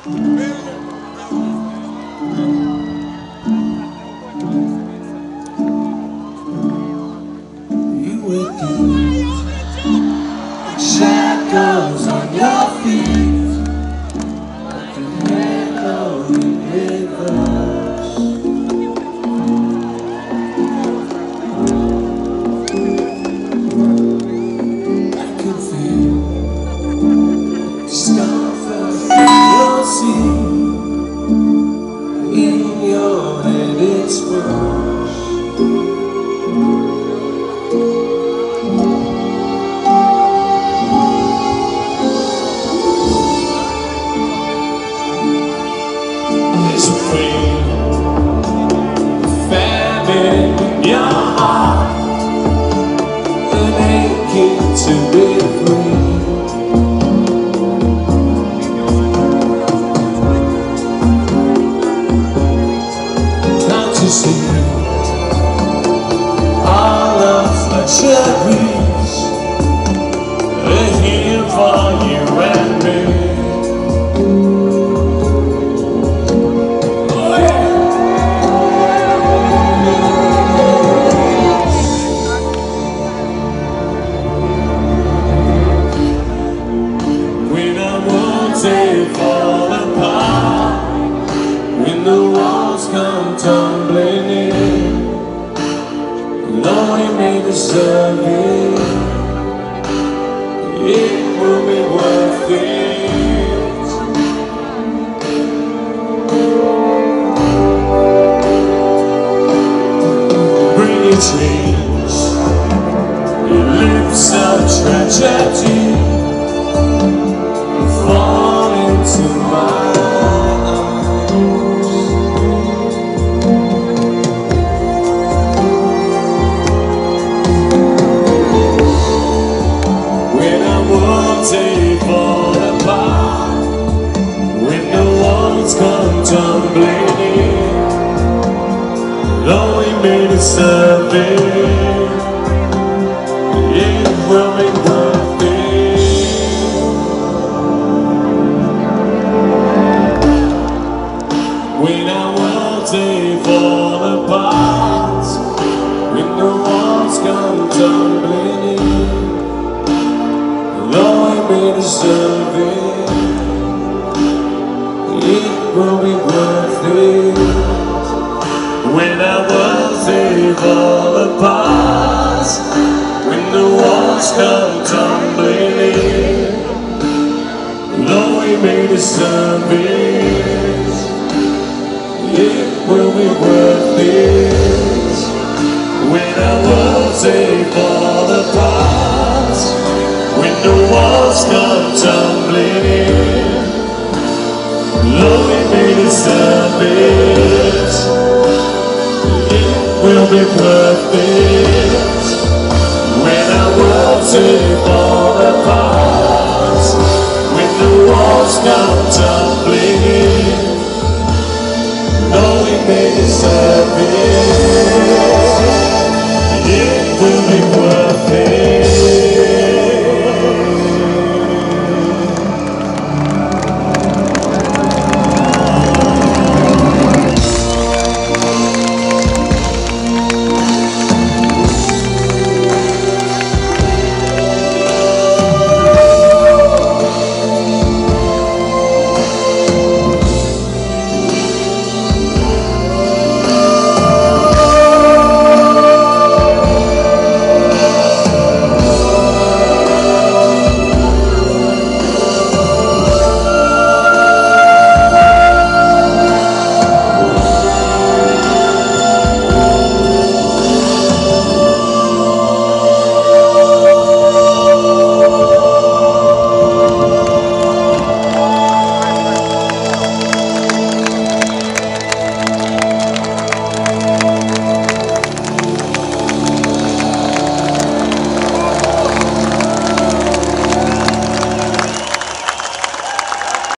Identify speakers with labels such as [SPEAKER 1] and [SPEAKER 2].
[SPEAKER 1] You waking shackles on your feet, like an echoing rivers. I can feel discomfort in your seat, in your head it's worse. There's a flame, famine in your heart, an aching to be free. Can't you see all of luxuries are here for you and me? They fall apart when the walls come tumbling in. Though we may deserve it, it will be worth it. Bring your dreams, your lips of tragedy, fall into my arms. When our worlds they fall apart, when the walls come tumbling in, though we may deserve it, it will be worth it. When our worlds they fall apart, when the walls come tumbling in, though we may deserve it, it will be worth it. When our worlds they fall apart, when the walls come tumbling in, though we may deserve it, it will be worth it. When our worlds they fall apart, when the walls come tumbling in, though we may deserve it, it will be worth it.